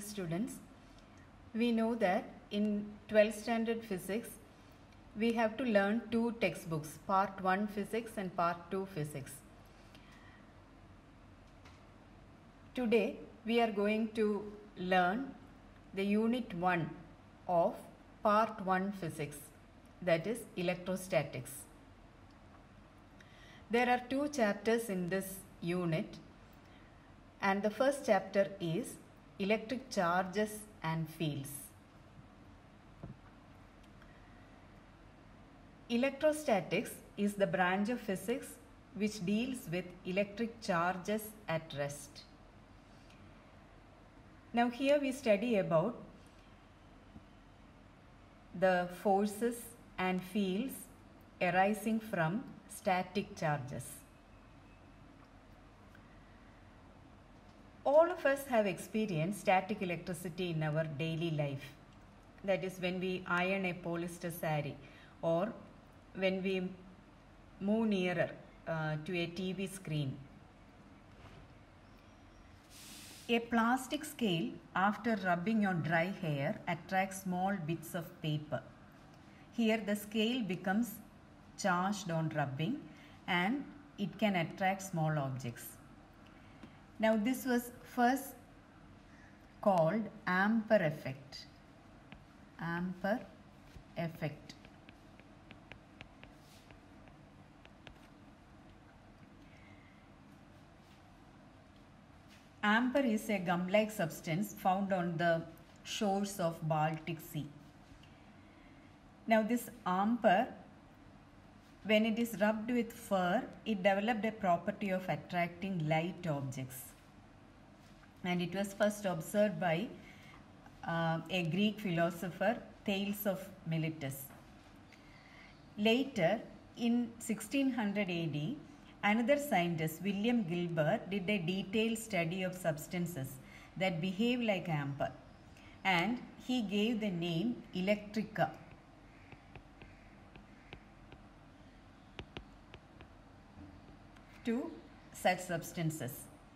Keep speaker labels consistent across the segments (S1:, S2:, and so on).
S1: students. We know that in 12th standard physics we have to learn two textbooks, part 1 physics and part 2 physics. Today we are going to learn the unit 1 of part 1 physics, that is electrostatics. There are two chapters in this unit, and the first chapter is electric charges and fields. Electrostatics is the branch of physics which deals with electric charges at rest. Now here we study about the forces and fields arising from static charges. All of us have experienced static electricity in our daily life. That is when we iron a polyester saree, or when we move nearer to a TV screen. A plastic scale, after rubbing on dry hair, attracts small bits of paper. Here the scale becomes charged on rubbing and it can attract small objects. Now this was first called Ampere effect. Ampere effect. Ampere is a gum-like substance found on the shores of Baltic Sea. Now this ampere, when it is rubbed with fur, it developed a property of attracting light objects. And it was first observed by a Greek philosopher, Thales of Miletus. Later, in 1600 AD, another scientist, William Gilbert, did a detailed study of substances that behave like ampere, and he gave the name electrica. To such substances.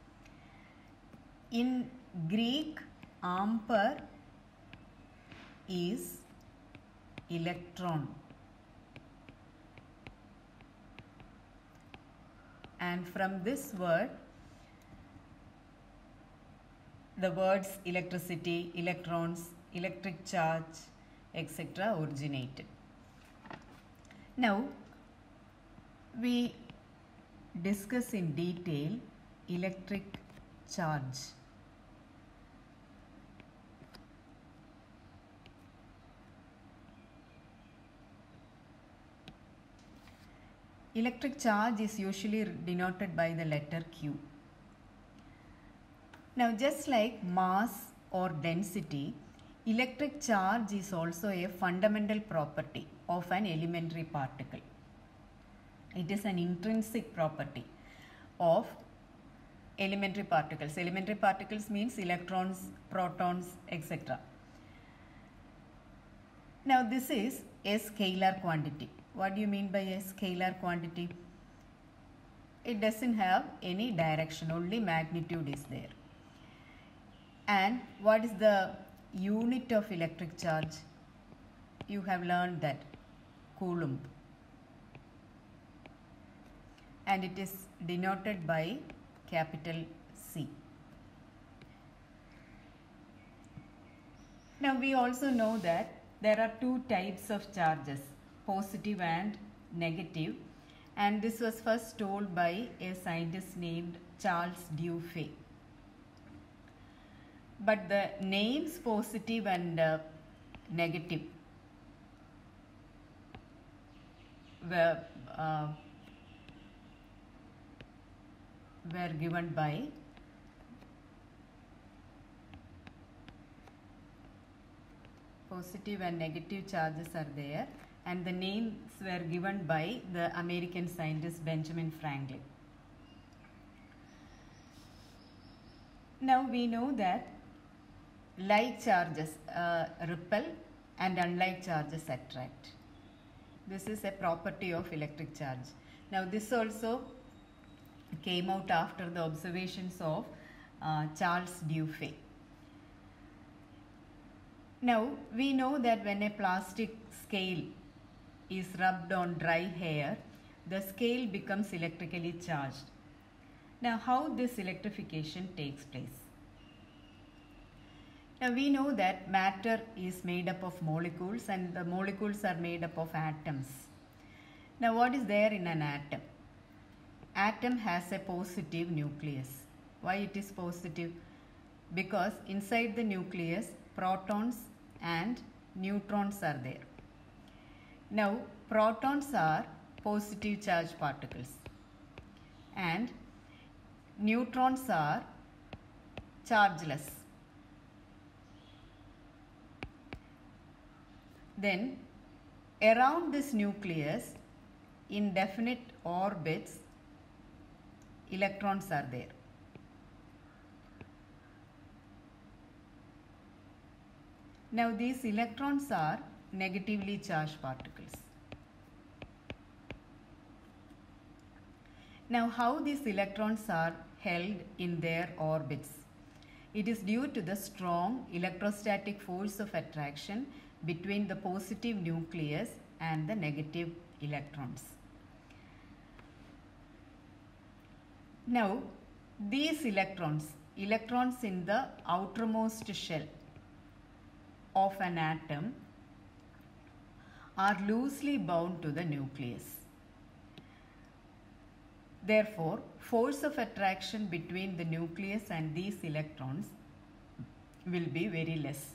S1: In Greek, ampere is electron, and from this word the words electricity, electrons, electric charge, etc. originated. Now we discuss in detail electric charge. Electric charge is usually denoted by the letter Q. Now just like mass or density, electric charge is also a fundamental property of an elementary particle. It is an intrinsic property of elementary particles. Elementary particles means electrons, protons, etc. Now this is a scalar quantity. What do you mean by a scalar quantity? It doesn't have any direction, only magnitude is there. And what is the unit of electric charge? You have learned that, Coulomb. And it is denoted by capital C. Now we also know that there are two types of charges, positive and negative, and this was first told by a scientist named Charles Dufay. But the names positive and negative were given by positive and negative charges are there, and the names were given by the American scientist Benjamin Franklin. Now we know that like charges repel and unlike charges attract. This is a property of electric charge. Now this also came out after the observations of Charles Dufay. Now we know that when a plastic scale is rubbed on dry hair, the scale becomes electrically charged. Now how this electrification takes place? Now we know that matter is made up of molecules and the molecules are made up of atoms. Now what is there in an atom? Atom has a positive nucleus. Why it is positive? Because inside the nucleus protons and neutrons are there. Now protons are positive charged particles and neutrons are chargeless. Then around this nucleus in definite orbits electrons are there. Now these electrons are negatively charged particles. Now how these electrons are held in their orbits? It is due to the strong electrostatic force of attraction between the positive nucleus and the negative electrons. Now these electrons in the outermost shell of an atom are loosely bound to the nucleus. Therefore, force of attraction between the nucleus and these electrons will be very less.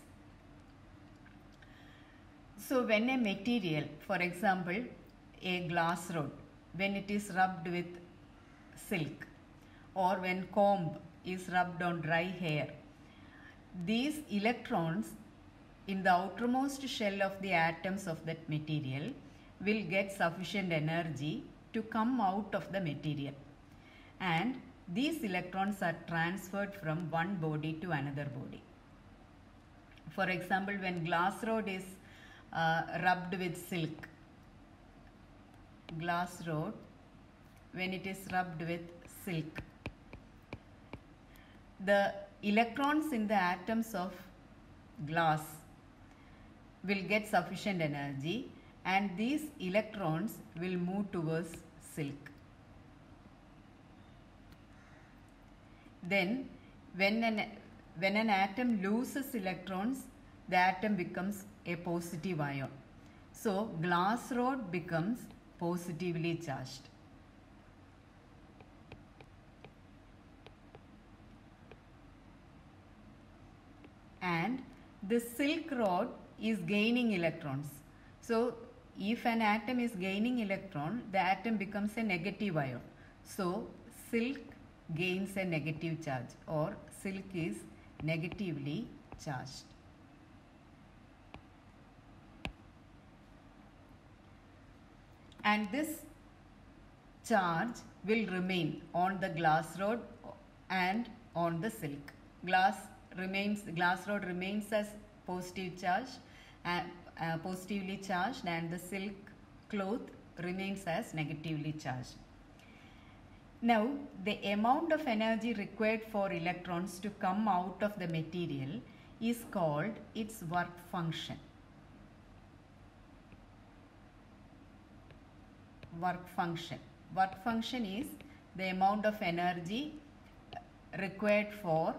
S1: So when a material, for example a glass rod, when it is rubbed with silk or when comb is rubbed on dry hair, these electrons in the outermost shell of the atoms of that material will get sufficient energy to come out of the material, and these electrons are transferred from one body to another body. For example, when glass rod is rubbed with silk, glass rod when it is rubbed with silk, the electrons in the atoms of glass will get sufficient energy and these electrons will move towards silk. Then when an atom loses electrons, the atom becomes a positive ion. So glass rod becomes positively charged. And the silk rod is gaining electrons. So if an atom is gaining electron, the atom becomes a negative ion. So silk gains a negative charge, or silk is negatively charged. And this charge will remain on the glass rod and on the silk. Glass rod remains as positive charge, positively charged, and the silk cloth remains as negatively charged. Now the amount of energy required for electrons to come out of the material is called its work function. Work function is the amount of energy required for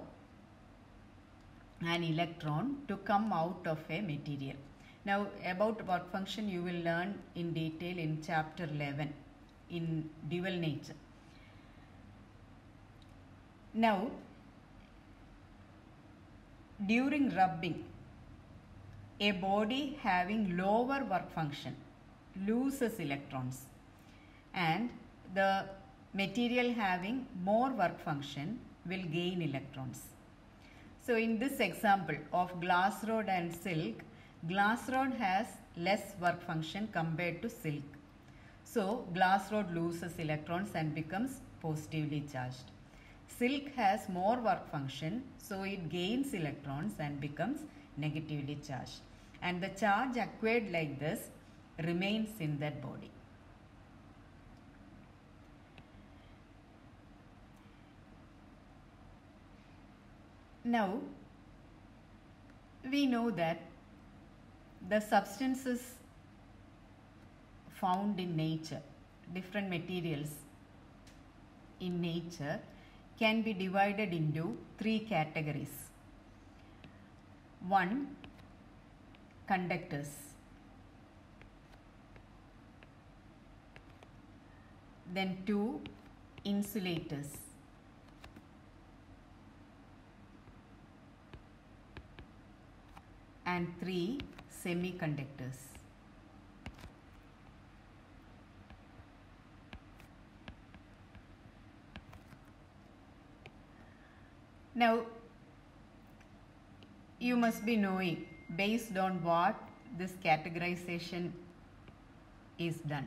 S1: an electron to come out of a material. Now about work function you will learn in detail in chapter 11 in dual nature. Now during rubbing, a body having lower work function loses electrons and the material having more work function will gain electrons. So in this example of glass rod and silk, glass rod has less work function compared to silk. So glass rod loses electrons and becomes positively charged. Silk has more work function, so it gains electrons and becomes negatively charged. And the charge acquired like this remains in that body. Now, we know that the substances found in nature, different materials in nature, can be divided into three categories. One, conductors. Then two, insulators. And three, semiconductors. Now, you must be knowing based on what this categorization is done.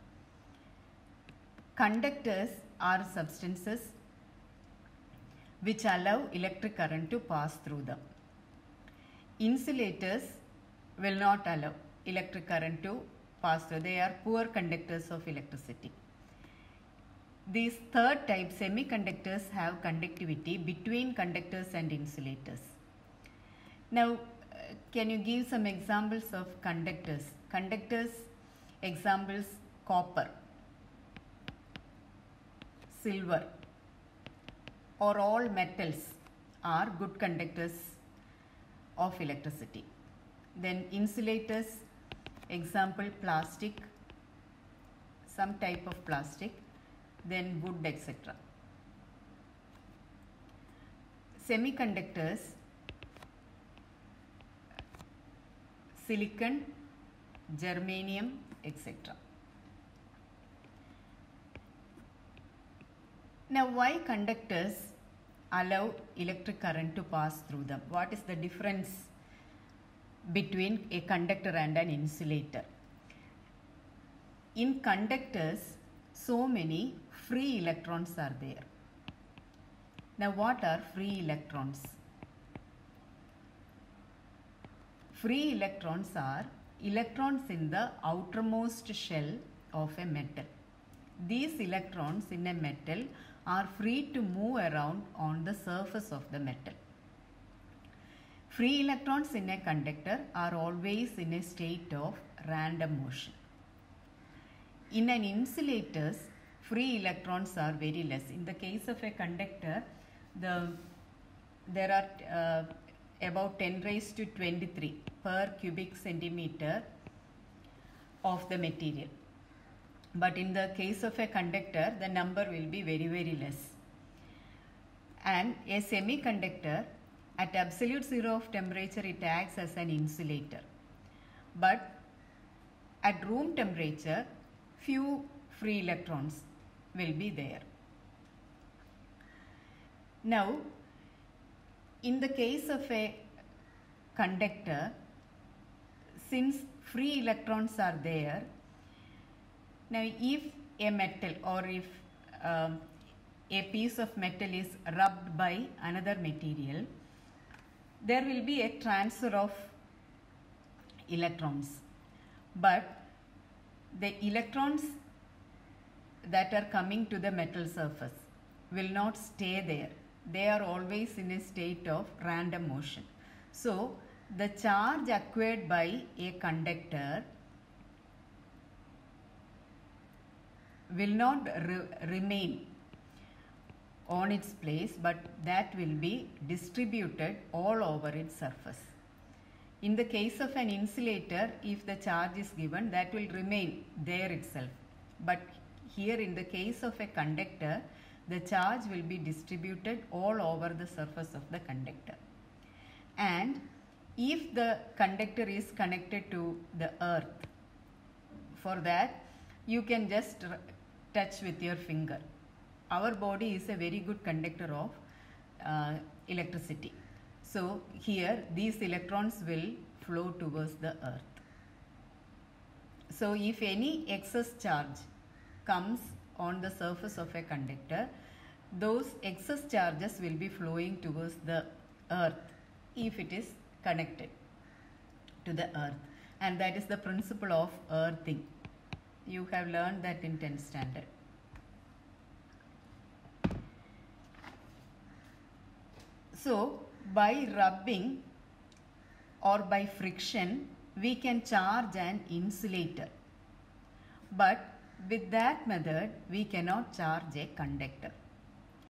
S1: Conductors are substances which allow electric current to pass through them. Insulators will not allow electric current to pass through. They are poor conductors of electricity. This third type, semiconductors, have conductivity between conductors and insulators. Now, can you give some examples of conductors? Conductors, examples: copper, silver, or all metals are good conductors of electricity. Then insulators, example plastic, some type of plastic, then wood, etc. Semiconductors, silicon, germanium, etc. Now, why conductors allow electric current to pass through them? What is the difference between a conductor and an insulator? In conductors, so many free electrons are there. Now, what are free electrons? Free electrons are electrons in the outermost shell of a metal. These electrons in a metal are free to move around on the surface of the metal. Free electrons in a conductor are always in a state of random motion. In an insulator, free electrons are very less. In the case of a conductor, there are about 10 raised to 23 per cubic centimeter of the material. But in the case of a conductor, the number will be very, very less. And a semiconductor, at absolute zero of temperature, it acts as an insulator. But at room temperature, few free electrons will be there. Now, in the case of a conductor, since free electrons are there, now if a metal or if a piece of metal is rubbed by another material, there will be a transfer of electrons. But the electrons that are coming to the metal surface will not stay there. They are always in a state of random motion. So, the charge acquired by a conductor will not remain on its place, but that will be distributed all over its surface. In the case of an insulator, if the charge is given, that will remain there itself. But here in the case of a conductor, the charge will be distributed all over the surface of the conductor. And if the conductor is connected to the earth, for that you can just touch with your finger. Our body is a very good conductor of electricity. So here these electrons will flow towards the earth. So if any excess charge comes on the surface of a conductor, those excess charges will be flowing towards the earth if it is connected to the earth. And that is the principle of earthing. You have learned that in 10th standard. So, by rubbing or by friction, we can charge an insulator. But with that method, we cannot charge a conductor.